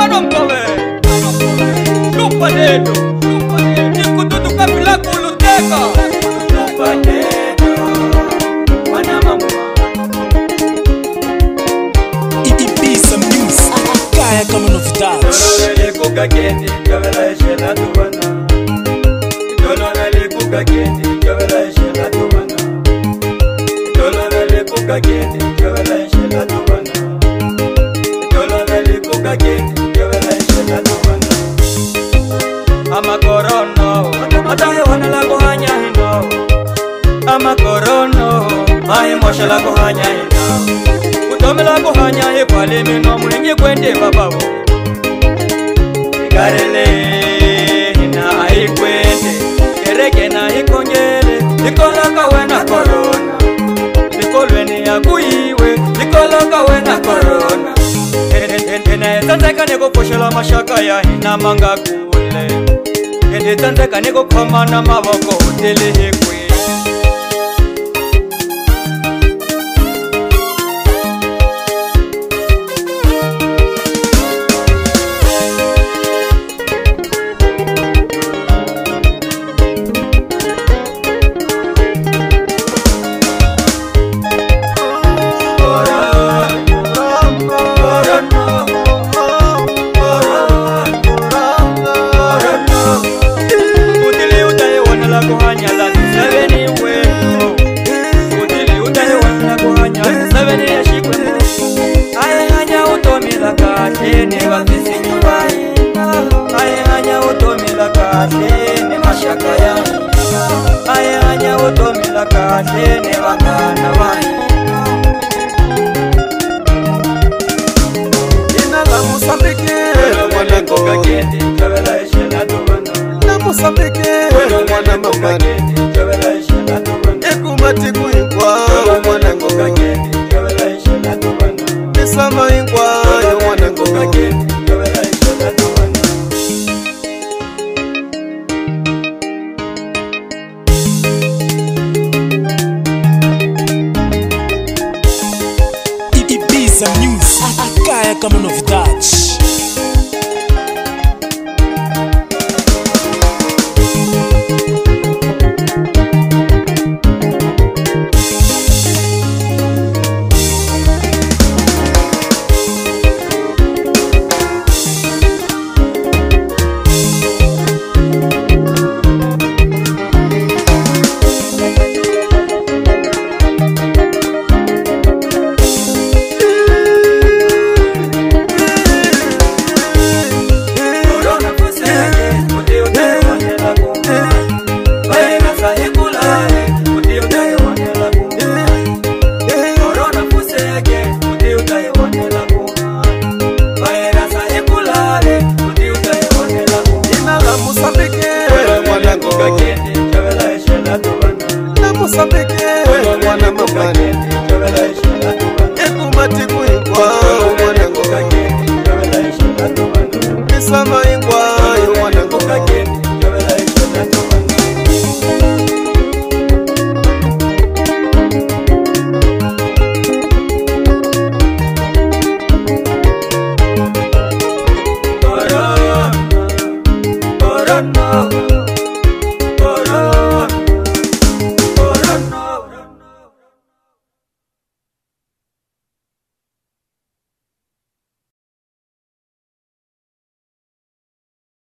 Orompove, Lupa dedo, Niku tutu kabila kuluteka. Lupa dedo, wana mamu. Ibiza Music, kaya kama novidade. Dolore kuka kendi, kabela ishela tuwana. Dolore kuka kendi, kabela ishela tuwana. Dolore kuka kendi, kabela ishela tuwana. Dolore kuka kendi, kabela ishela tuwana. Ama korono, matayo wana la kuhanya hino. Ama korono, mai mosha la kuhanya hino. Utome la kuhanya hepale mino mwenye kwende babawo. Ikarele na haikwende, kereke na hikongele. Nikola kawena korona, nikolweni ya kuiwe. Nikola kawena korona. Ene tanteka neko poshela mashaka ya hina manga kule. Ene tanteka neko koma na maboko utele hekwe. Ni mashaka yangu aya hanya utomila kate ne wakana wai Ina la Mozambique mwana koka kendi kabela ishela tumana na Mozambique mwana mama kabela ishela tumana ekumati kuinkwa mwana koka kendi kabela ishela tumana nisama inkwa yo mwana koka kendi kabela ishela tumana Ibiza Music, kaya kama novidade.